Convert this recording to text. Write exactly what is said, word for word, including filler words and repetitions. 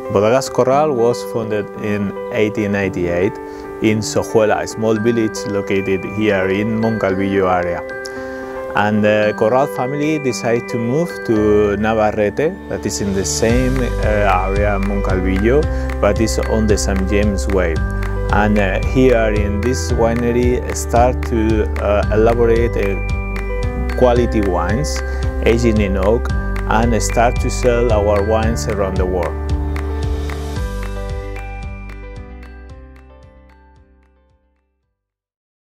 Bodegas Corral was founded in eighteen ninety-eight in Sojuela, a small village located here in Moncalvillo area. And the Corral family decided to move to Navarrete, that is in the same uh, area, Moncalvillo, but is on the Saint James Way. And uh, here in this winery start to uh, elaborate uh, quality wines, aging in oak, and start to sell our wines around the world.